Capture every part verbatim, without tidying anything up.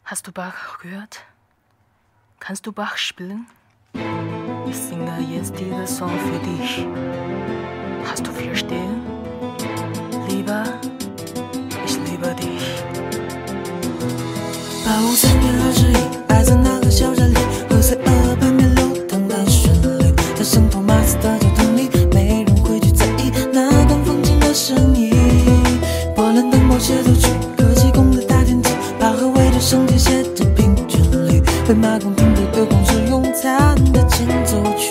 Hast du Bach gehört? Kannst du Bach spielen? Ich singe jetzt diesen Song für dich. Hast du verstehen? Lieber, ich liebe dich。 八五三月二十一，爱在那个小站里，和随耳畔面流淌的旋律，在圣托马斯的教堂里，没人会去在意那段风景的声音。波兰灯泡协奏曲，科技宫的大天梯，巴赫围着圣经写着平均律，被马公听的有空是用弹的前奏曲。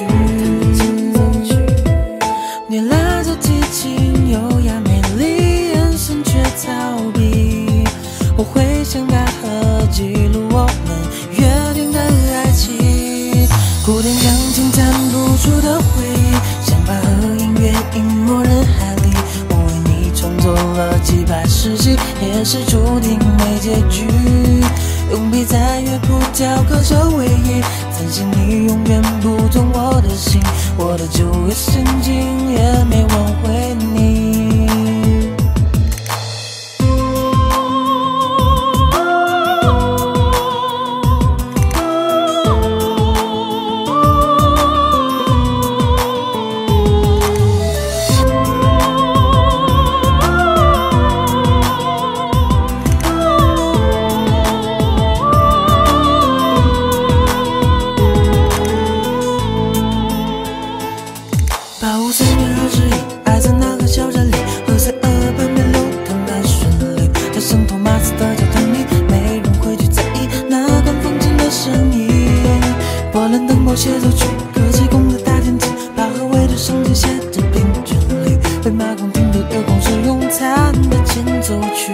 你拉着提琴，优雅美丽，眼神却逃避。我会想大河记录我们约定的爱情，古典钢琴弹不出的回忆，像巴赫音乐隐没人海里。我为你创作了几百世纪，也是注定没结局。用笔在乐谱雕刻着回忆，担心你永远不懂我的心，我的九月神经也没挽回你。八五三月二十一，爱在那个小站里，和随耳畔面流淌的旋律，在圣托马斯的教堂里，没人会去在意那段风景的声音。波兰灯泡协奏曲，科技宫的大天梯，巴赫围着圣经写着平均律，被马公听的有空是用弹的前奏曲。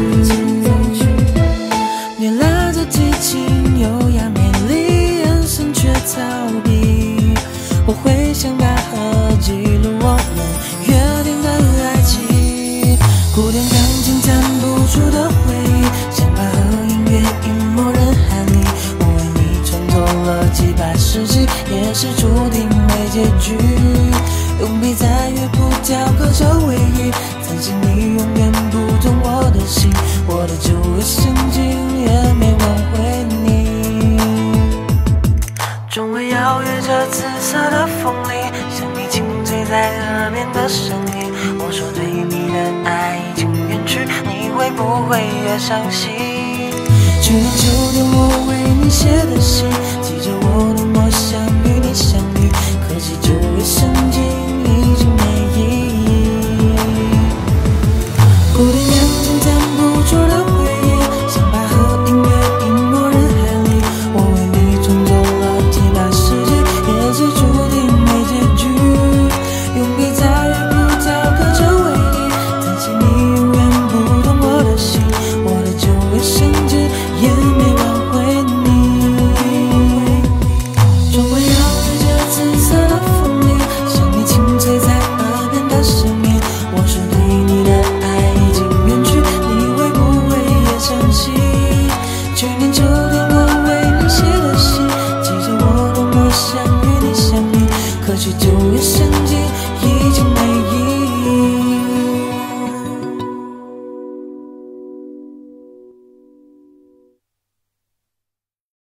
你拉着提琴，优雅美丽，眼神却逃避。我会想巴赫记录我们约定的爱情，古典钢琴弹不出的回忆，像巴赫音乐隐没人海里。我为你创作了几百世纪，也是注定没结局。用笔在乐谱雕刻着回忆，担心你永远不懂我的心，我的九月神经也没挽回你。终会邀约着紫色的风里，像你轻吹在耳边的声音。我说对你的爱已经远去，你会不会也伤心？去年秋天我为你写的信，记着我多么想与你相遇，可惜九月神经已经没意义。古典钢琴弹不出的回忆，像巴赫音乐隐没人海里。我为你创作了几百世纪，也是注定没结局。用笔在乐谱雕刻着回忆，担心你永远不懂我的心，我的九月神经也没挽回你。终会摇曳着紫色的风里，像你轻吹在耳边的声音。我说对你的爱已经远去，你会不会也相信？去年秋天我为你写的信，记着我多么想与你相遇，可惜九月神经